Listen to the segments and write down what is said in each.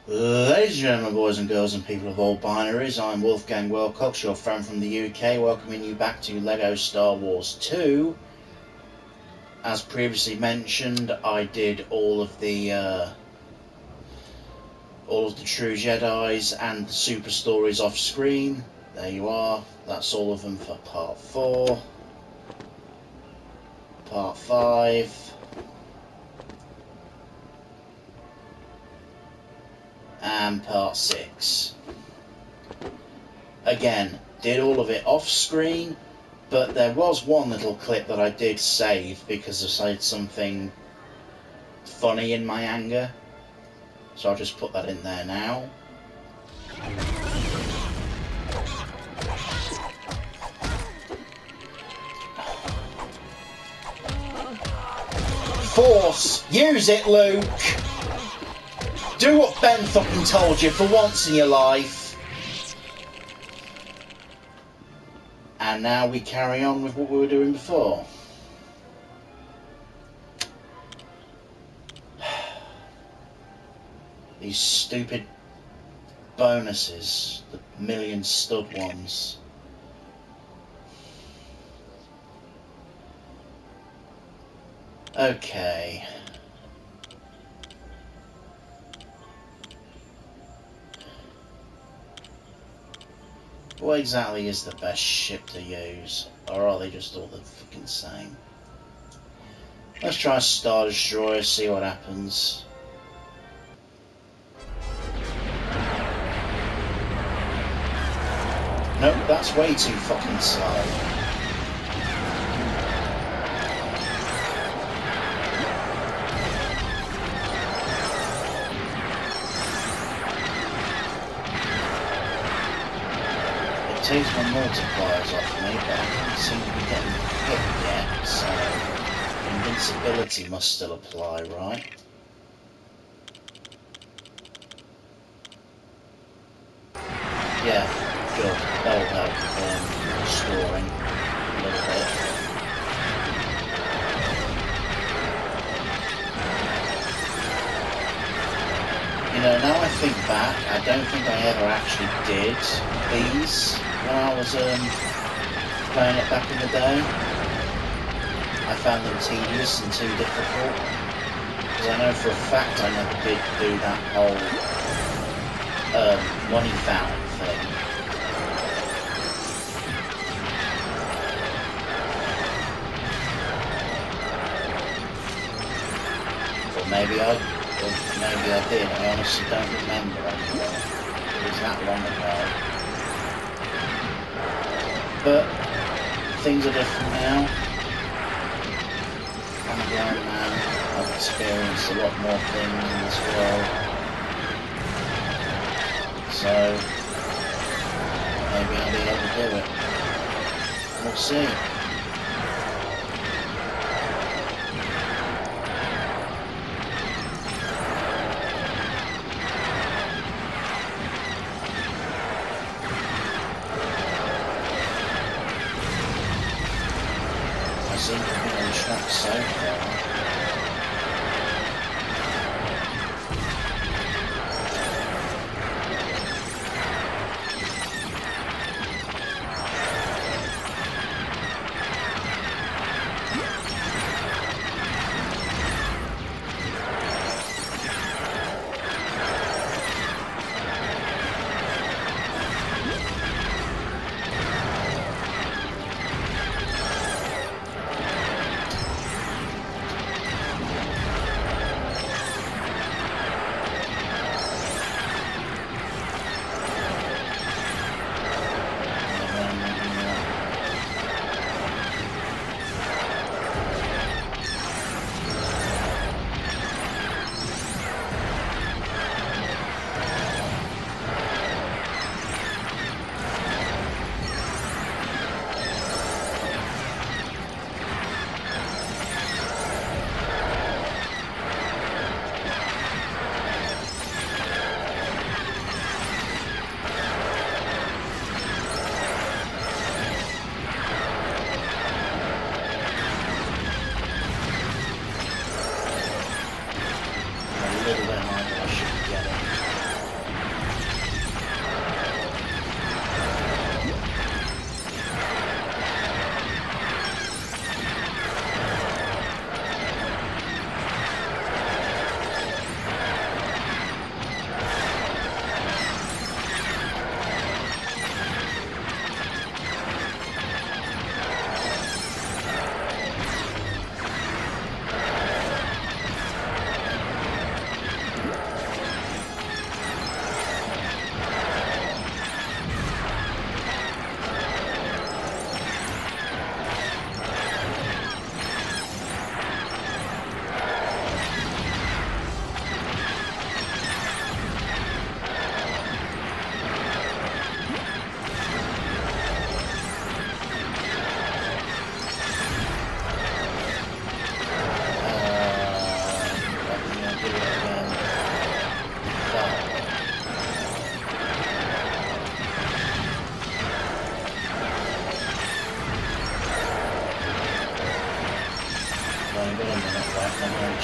Ladies and gentlemen, boys and girls and people of all binaries, I'm Wolfgang Wilcox, your friend from the UK, welcoming you back to LEGO Star Wars 2. As previously mentioned, I did all of the True Jedis and the Super Stories off screen. There you are, that's all of them for Part 4. Part 5. And Part 6. Again, did all of it off screen, but there was one little clip that I did save because I said something funny in my anger, so I'll just put that in there now. Force! Use it, Luke! Do what Ben fucking told you for once in your life. And now we carry on with what we were doing before. These stupid bonuses, the million stud ones. Okay. What exactly is the best ship to use? Or are they just all the fucking same? Let's try Star Destroyer, see what happens. Nope, that's way too fucking slow. Takes my multipliers off me, but I can't seem to be getting hit yet, so invincibility must still apply, right? Yeah, good. That'll help scoring a little bit. You know, now I think back, I don't think I ever actually did these when I was playing it back in the day. I found them tedious and too difficult, because I know for a fact I never did do that whole money fountain thing. Or maybe I did, I honestly don't remember anymore. It was that long ago. But things are different now. I'm a grown man. I've experienced a lot more things in this world. So maybe I'll be able to do it. We'll see. I seem to be on track so far.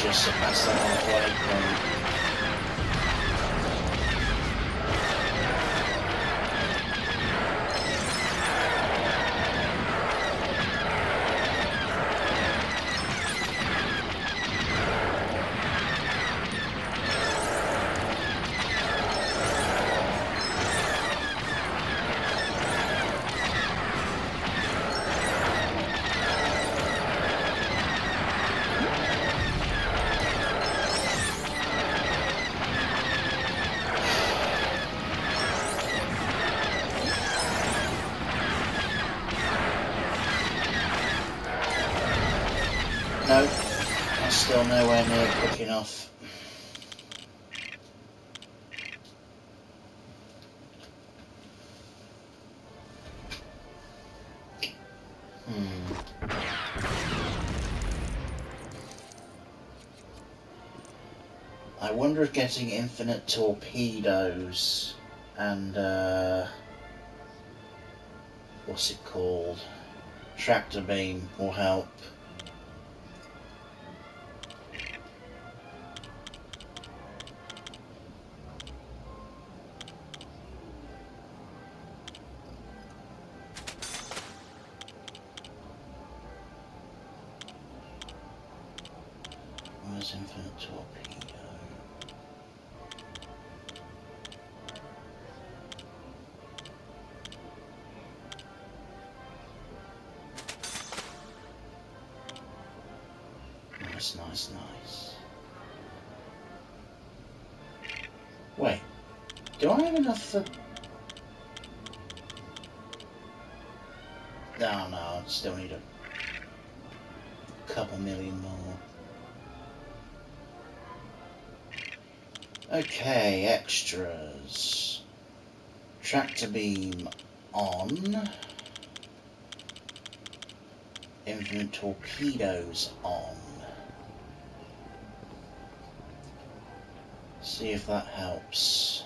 just surpassed the halfway point. No, I'm still nowhere near quick enough. I wonder if getting infinite torpedoes and what's it called? Tractor beam will help. Where's infinite torpedo? Nice, nice, nice. Wait, do I have enough for... No, I still need a couple million more. Okay, extras. Tractor beam on. Infinite torpedoes on. See if that helps.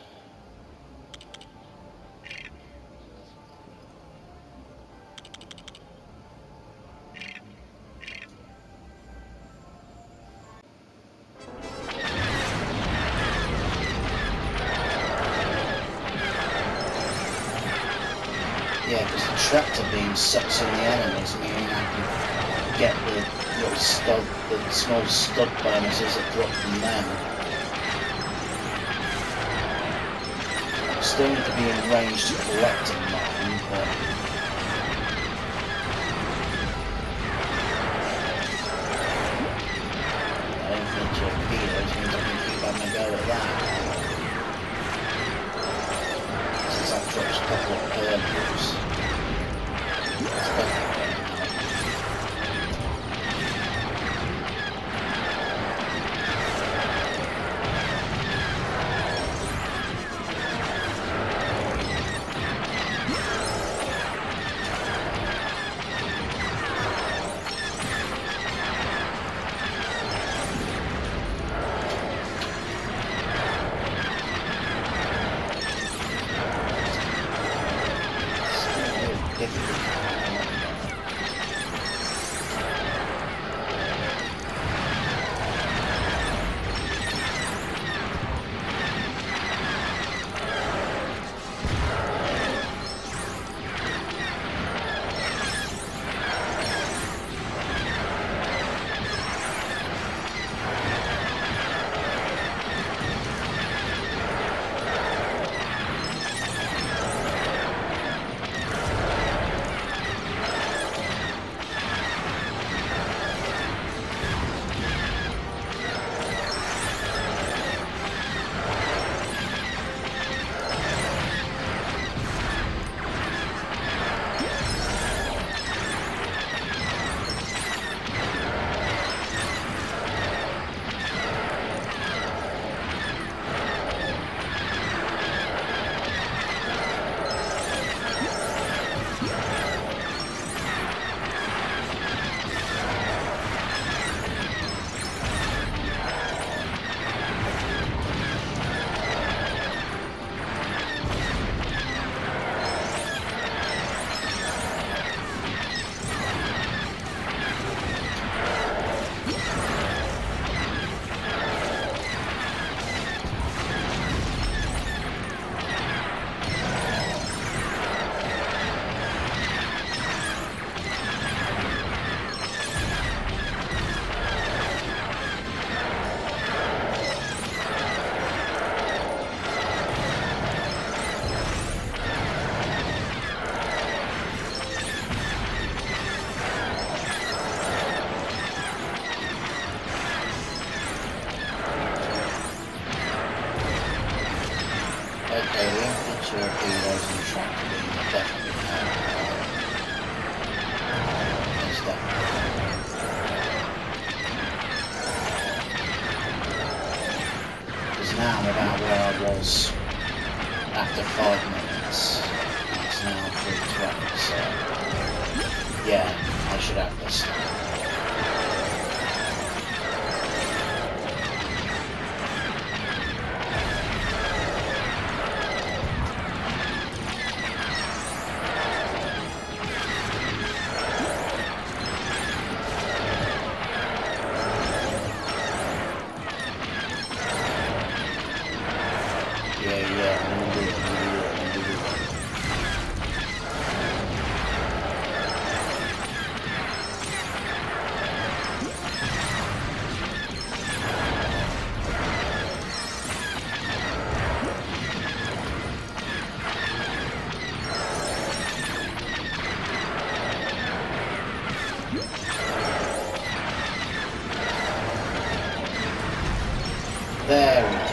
Yeah, because the tractor beam sucks in the enemies, meaning I can get the little stud, the small stud bonuses that drop from them. Still need to be in range to collect mine, but infinite torpedoes means I can keep having a go at that. Since that drops a couple of purples. That's definitely Okay, the infantry torpedoes and tractor beam are definitely It's definitely. Because now I'm about where I was after 5 minutes. It's now 3:20, so yeah, I should have this now. There we go.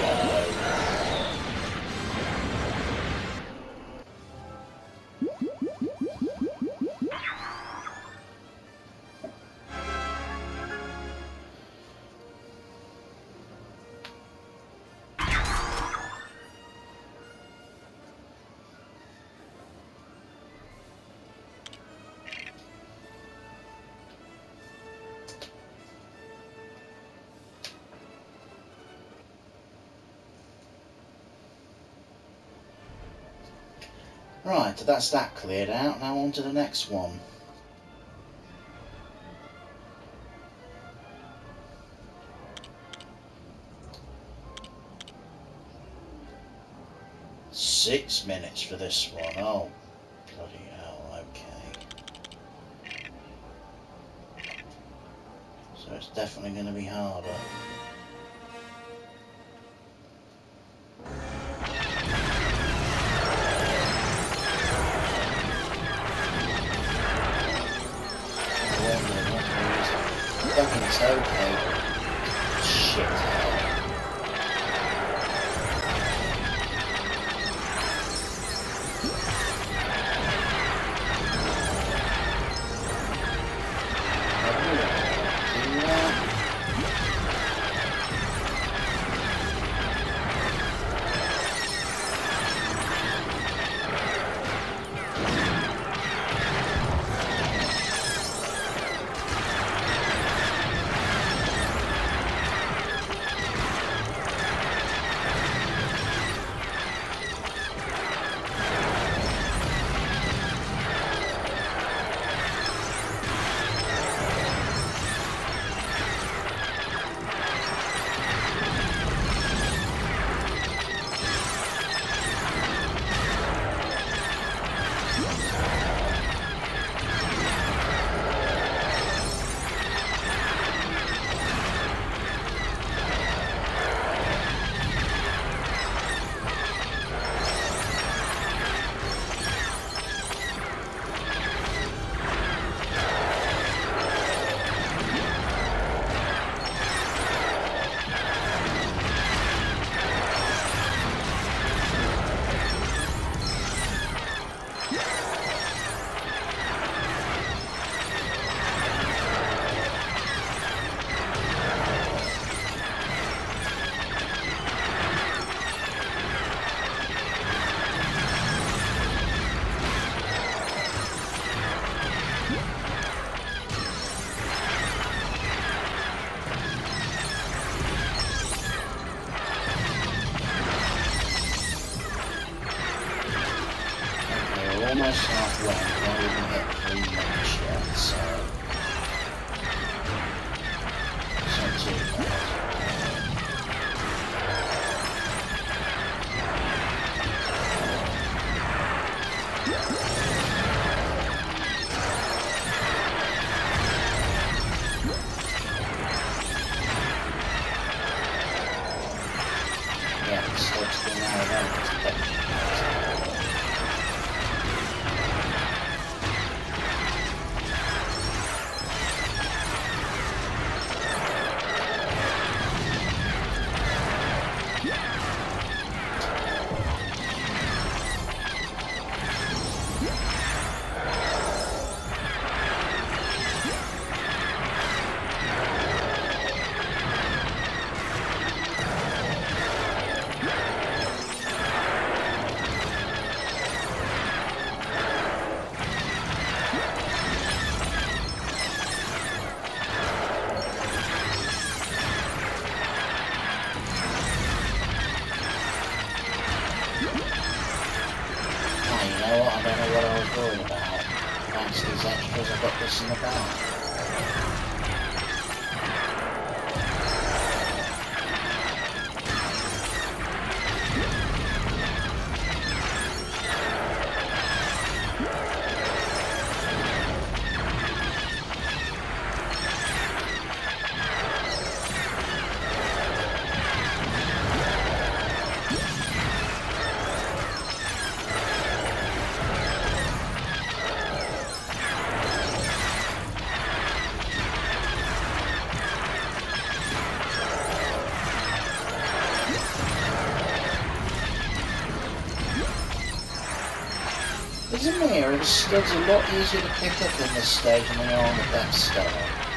Right, so that's that cleared out. Now on to the next one. Six minutes for this one. Oh, bloody hell, okay. So it's definitely going to be harder. It's okay. Shit. Almost halfway, not even hit 3 minutes yet, so it's not too bad. Yeah, it's still now about don't know what I was worried about. Thanks to these extras, I've got this in the bag. Isn't there? The studs a lot easier to pick up in this stage than they are on the Death Star.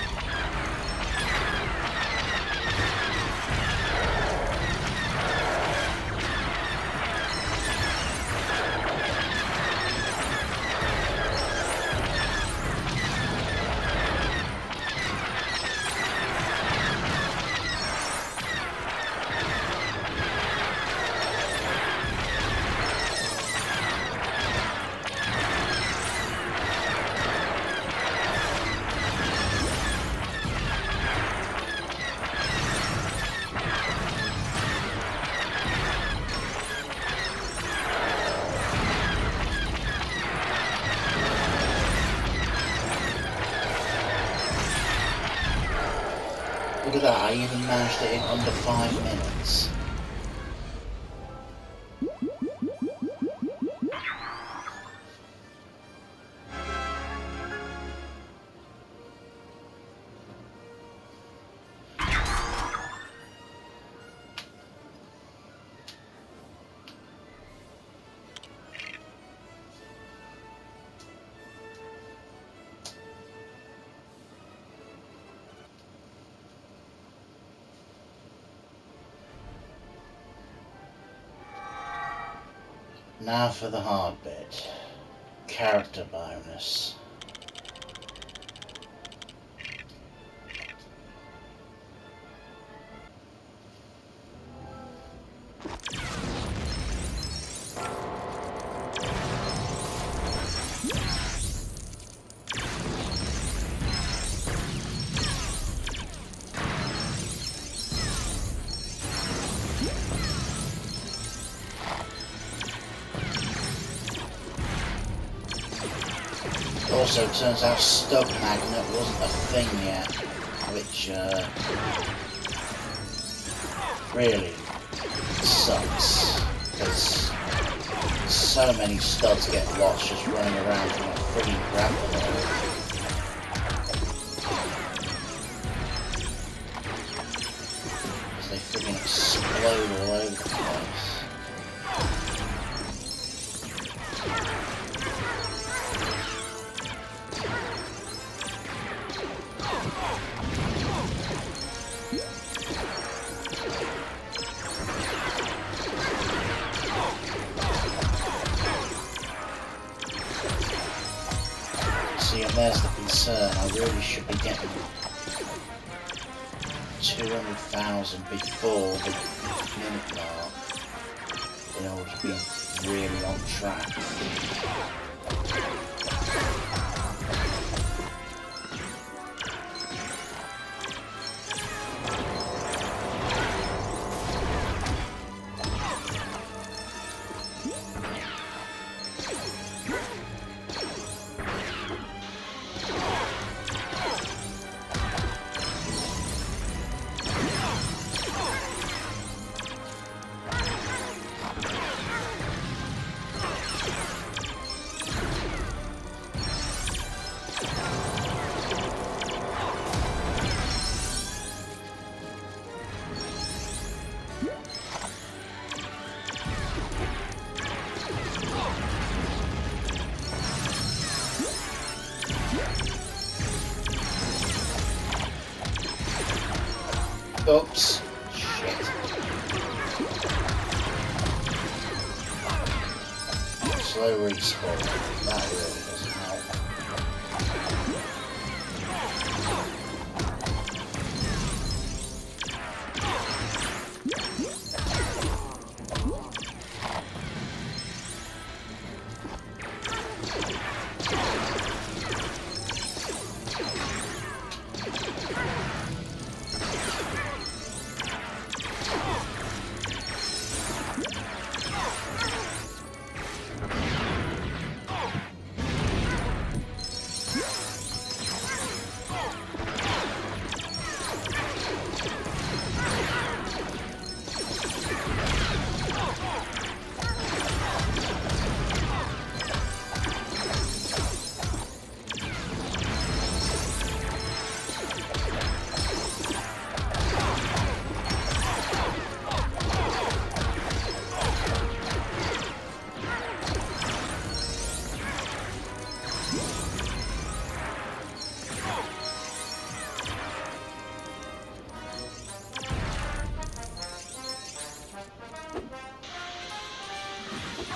Look at that, I even managed it in under 5 minutes. Now for the hard bit. Character bonus. Also, it turns out Stub Magnet wasn't a thing yet, which really sucks, because so many studs get lost just running around trying to frigging grab them all. Because they frigging explode all over the place. See, and there's the concern. I really should be getting 200,000 before the minute mark in order to be really on track. Oops. Shit. Slow respawn. That really doesn't help.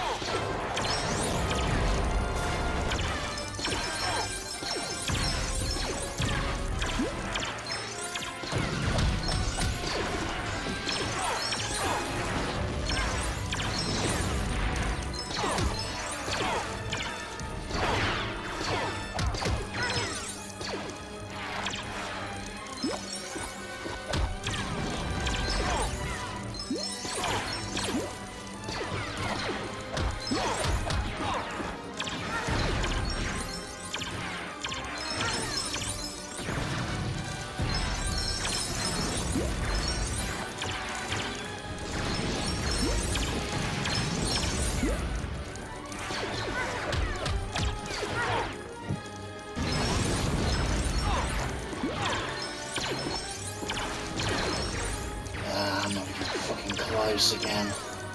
I'm not even fucking close again.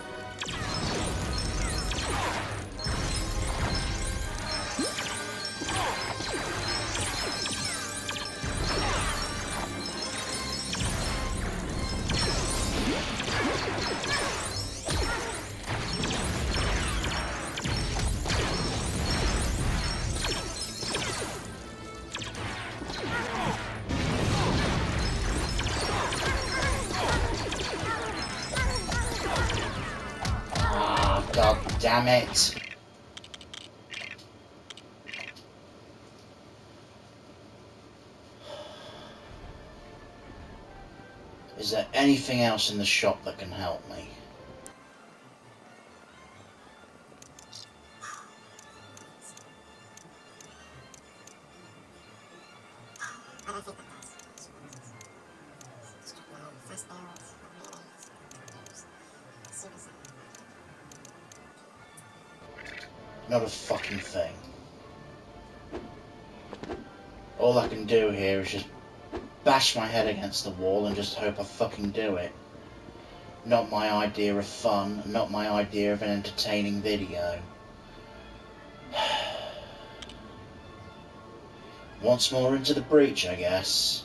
God damn it. Is there anything else in the shop that can help me? Not a fucking thing. All I can do here is just bash my head against the wall and just hope I fucking do it. Not my idea of fun, not my idea of an entertaining video. Once more into the breach, I guess.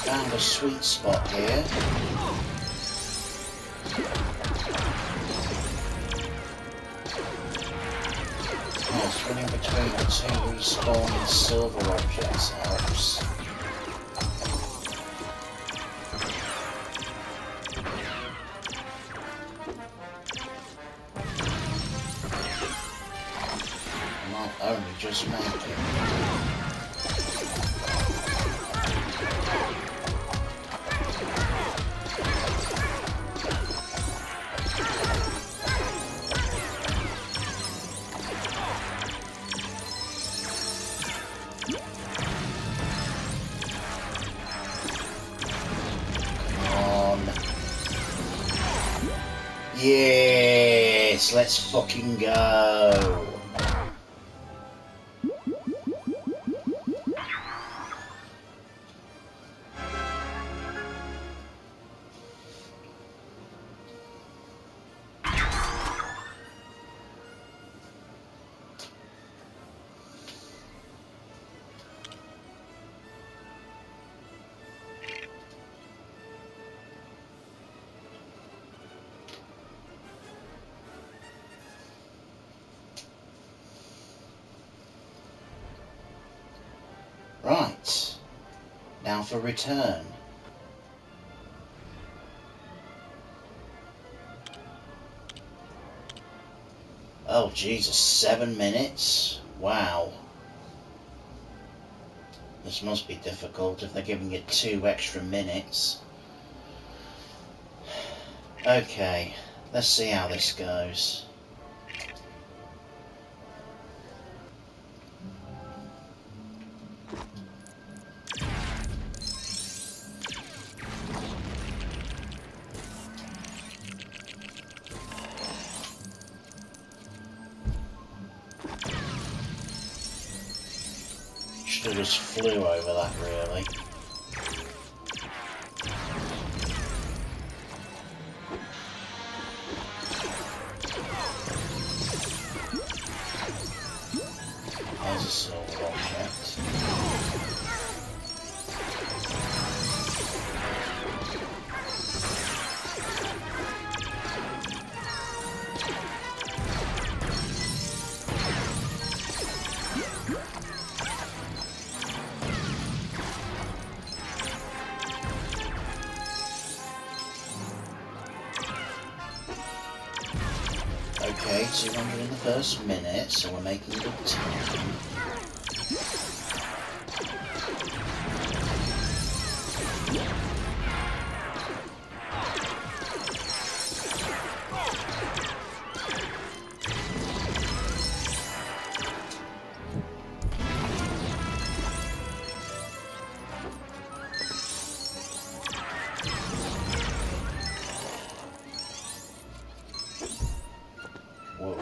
Found a sweet spot here. Yes, running between the two respawning silver objects helps. I might only just make it. Yes, let's fucking go. Right, now for return. Oh Jesus, 7 minutes? Wow. This must be difficult if they're giving it 2 extra minutes. Okay, let's see how this goes. Should have just flew over that, really. There's a silver object. Okay, 200 in the first minute, so we're making good time. Whoa.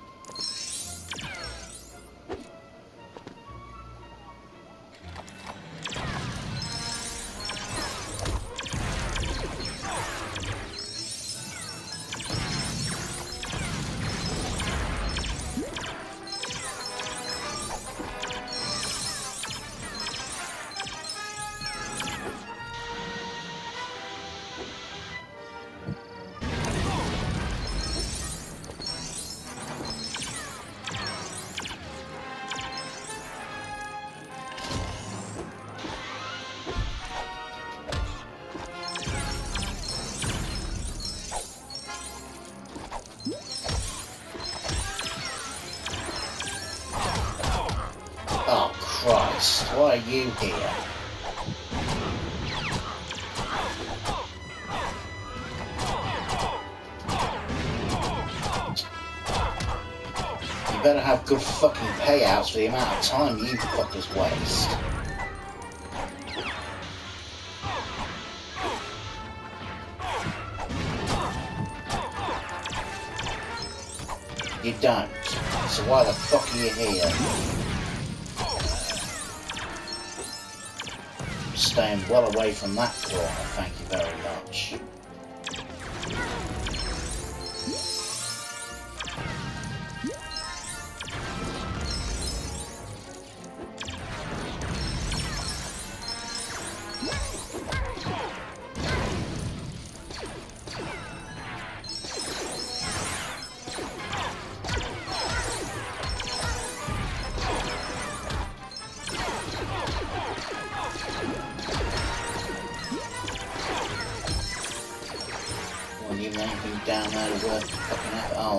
Oh Christ, why are you here? You better have good fucking payouts for the amount of time you fuckers waste. You don't. So why the fuck are you here? Staying well away from that corner, thank you very much.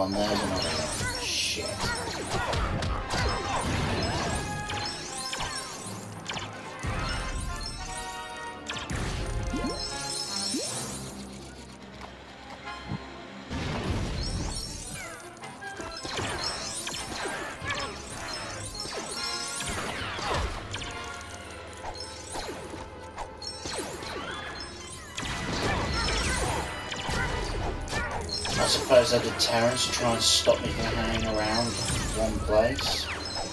Oh, and there's another one. Shit. I suppose I did Terrence to try and stop me from hanging around one place.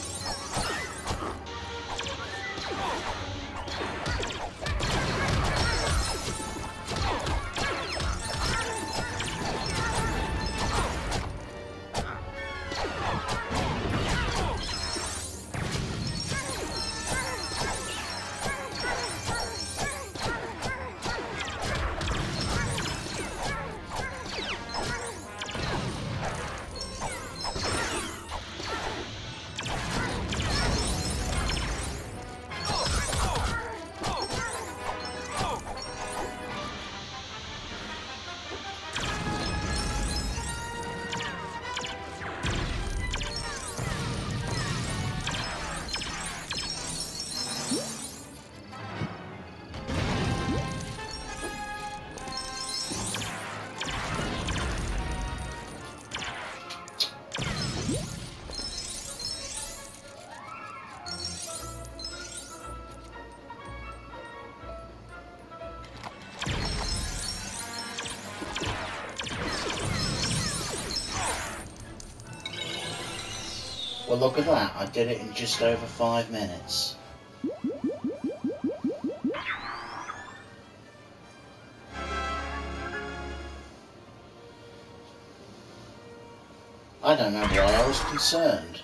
Well, look at that. I did it in just over 5 minutes. I don't know why I was concerned.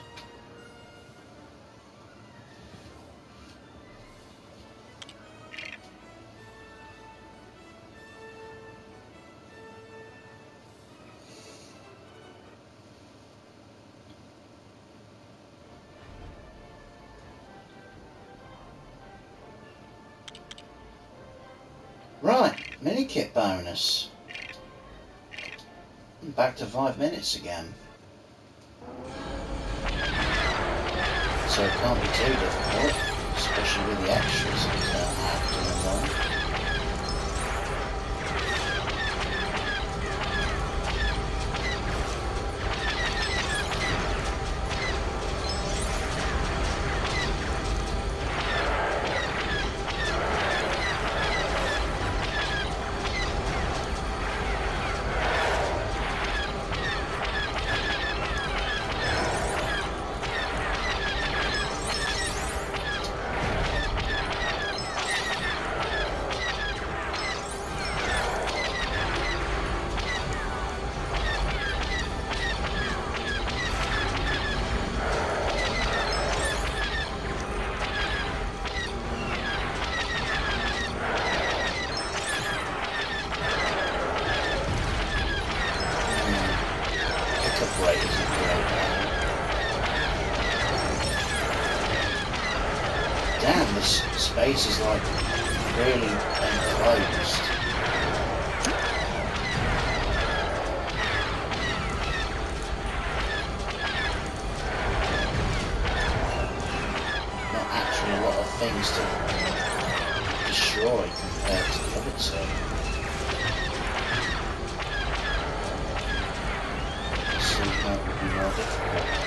Right, mini-kit bonus. Back to 5 minutes again. So it can't be too difficult, especially with the extras that I have to involve. Damn, this space is like really enclosed. Not actually a lot of things to destroy compared to the other two. Sleep out would be more difficult.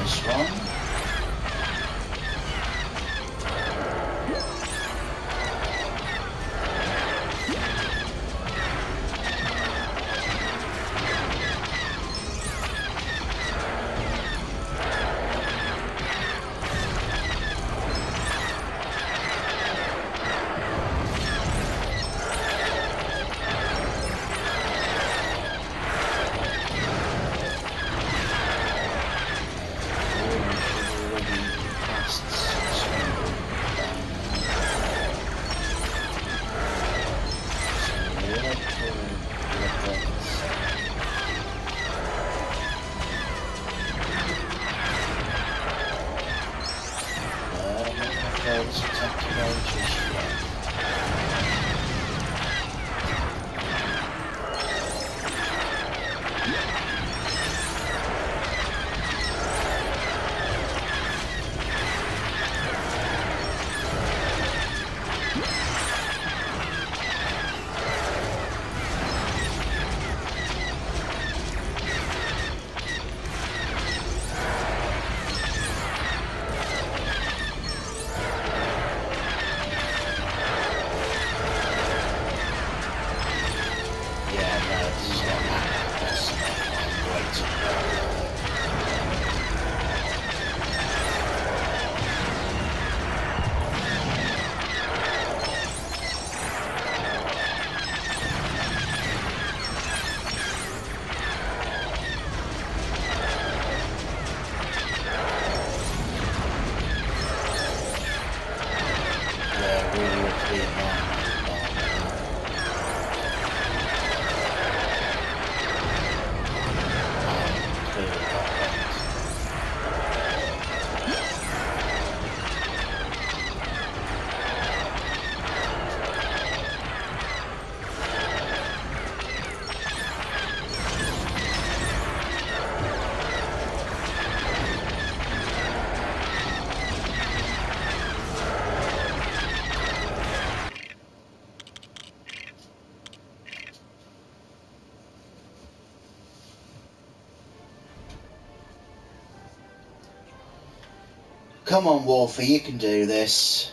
this one. Come on, Wolfie, you can do this.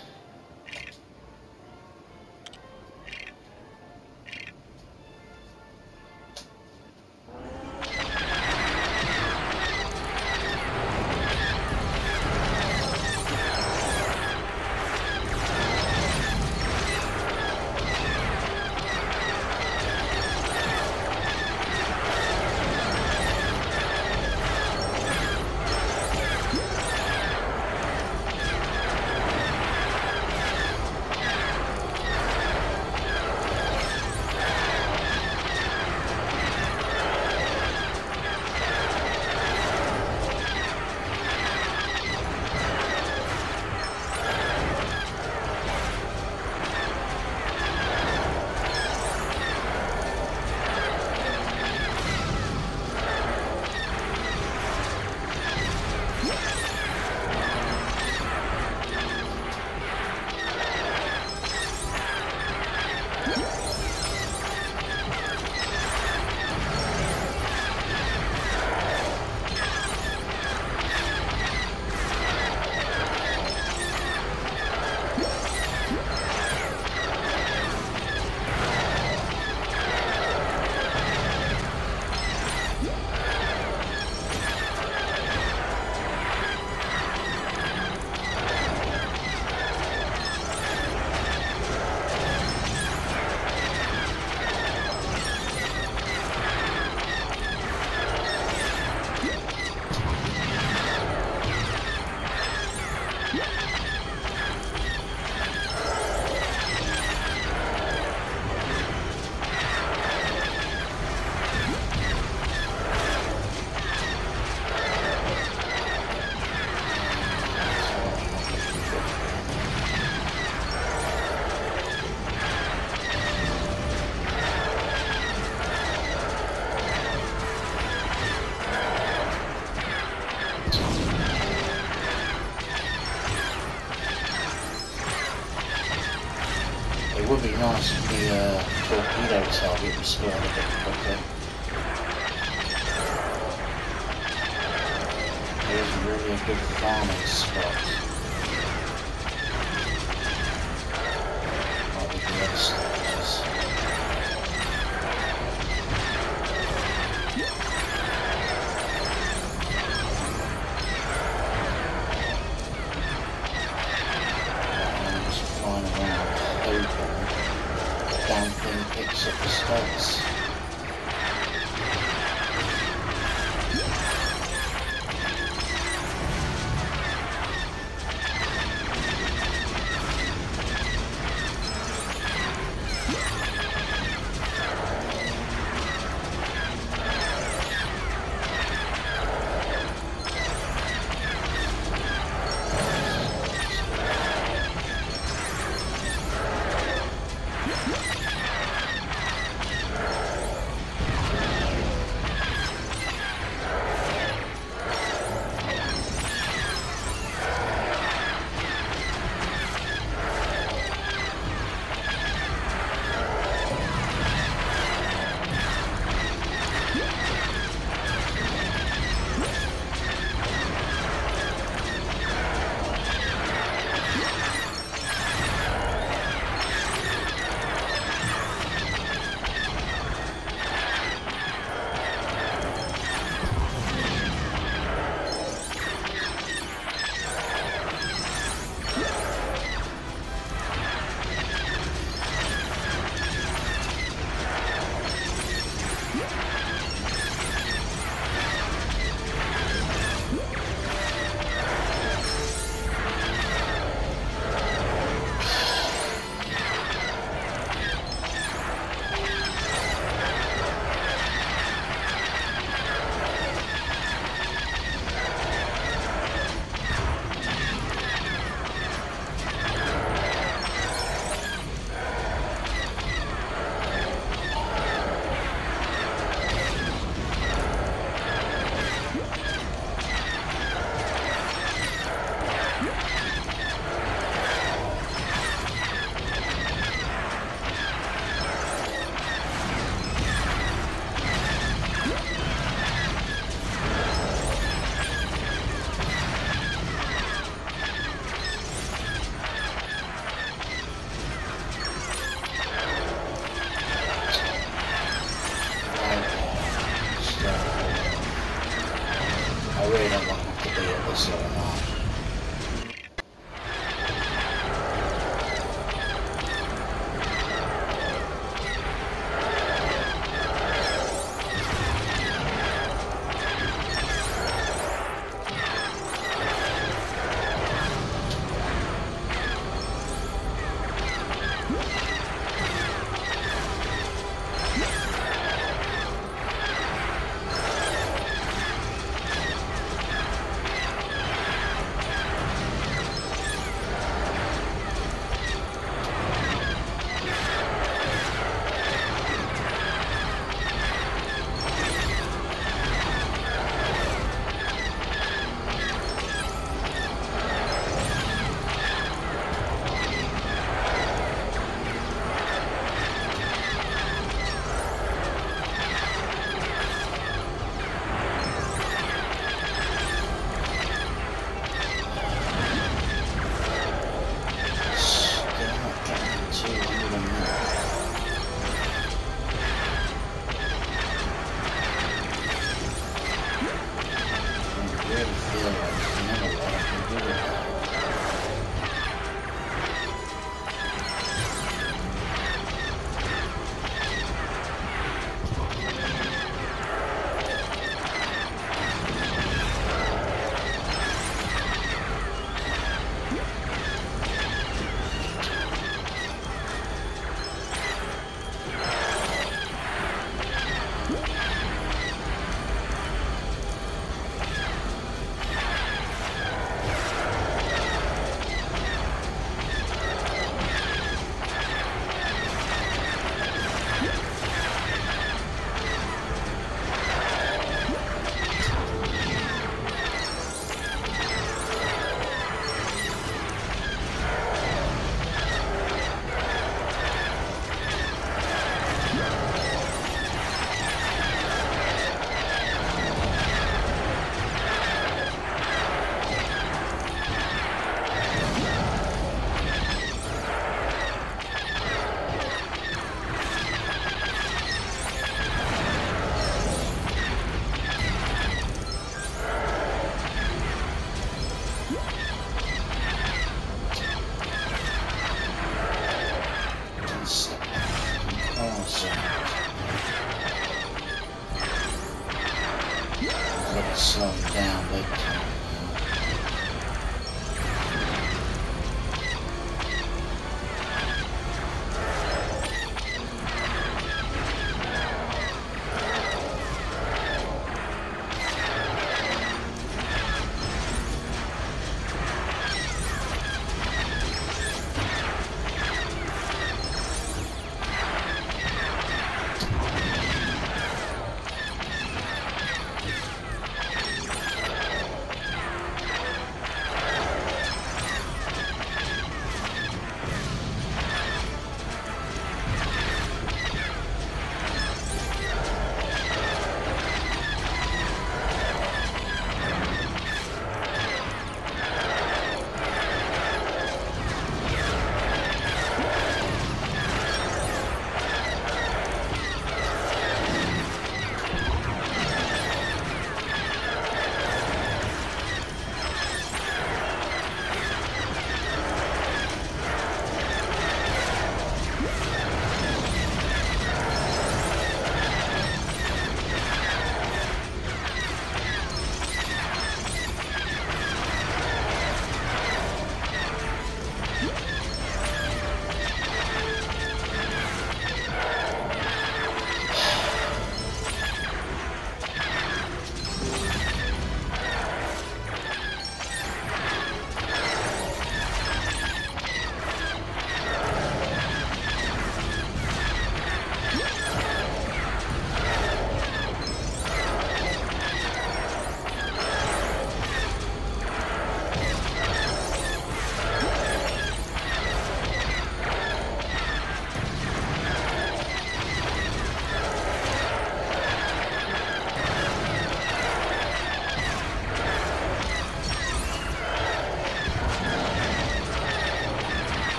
It would be nice if the torpedo target respawned a bit quicker. Here's really a good farming spot. Like with the other stages. I'm just flying around hoping the damn thing picks up the spots. I really don't want to have to be at this sort of mark.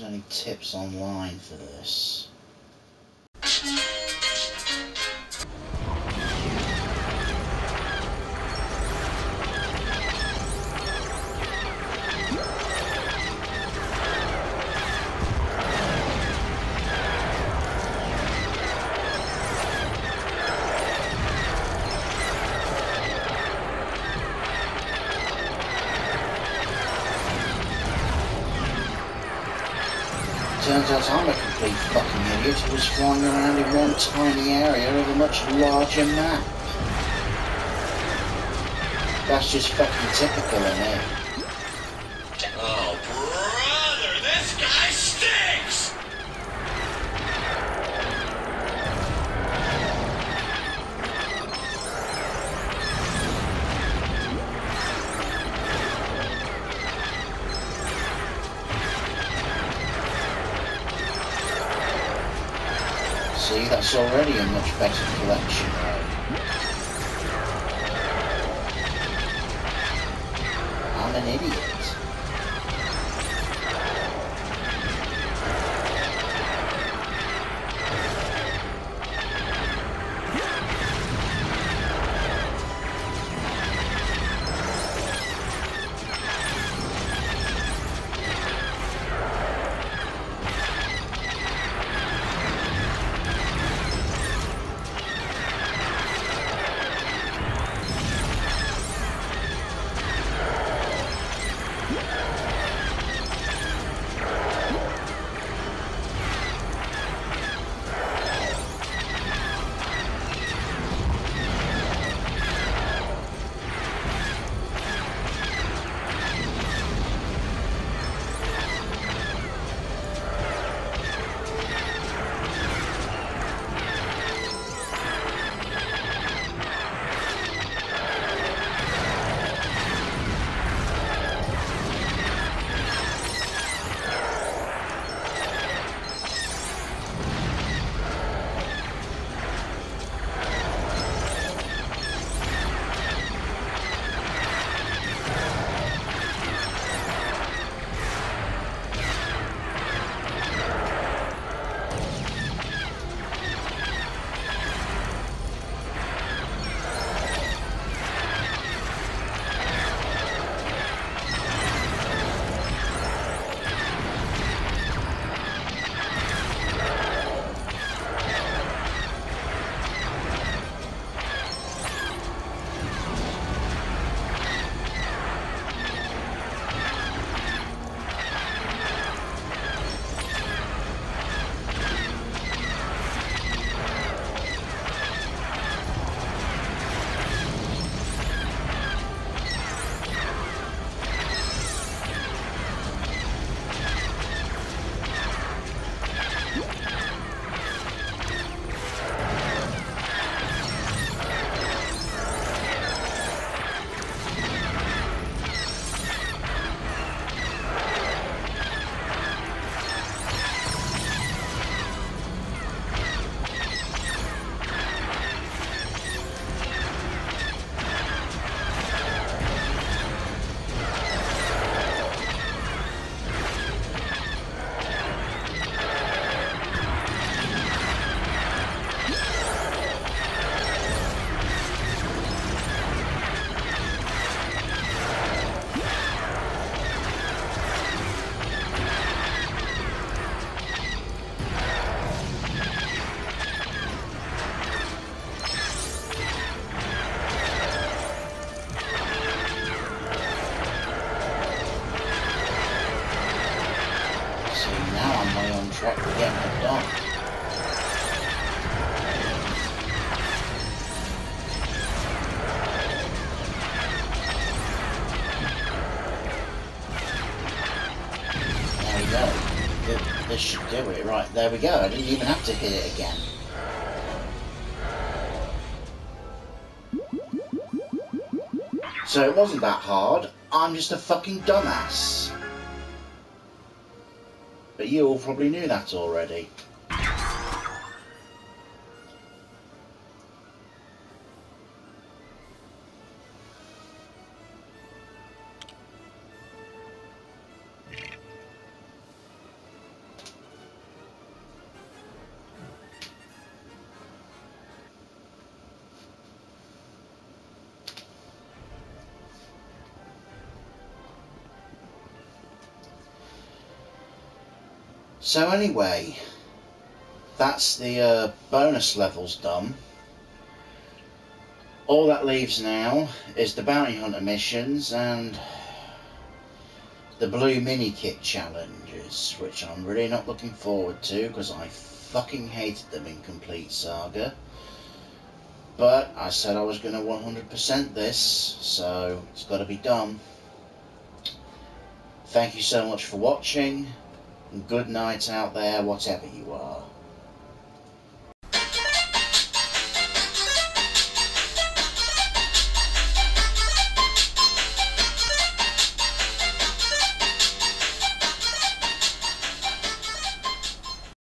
any tips online for this. Turns out I'm a complete fucking idiot who was flying around in one tiny area of a much larger map. That's just fucking typical of me. Oh, brother, this guy stinks! See, that's already a much better collection. I'm an idiot. Track to getting it done. There we go. This should do it. Right, there we go. I didn't even have to hit it again. So it wasn't that hard. I'm just a fucking dumbass. But you all probably knew that already. So anyway, that's the bonus levels done. All that leaves now is the bounty hunter missions and the blue mini kit challenges, which I'm really not looking forward to because I fucking hated them in Complete Saga. But I said I was going to 100% this, so it's got to be done. Thank you so much for watching, and good night out there, whatever you are.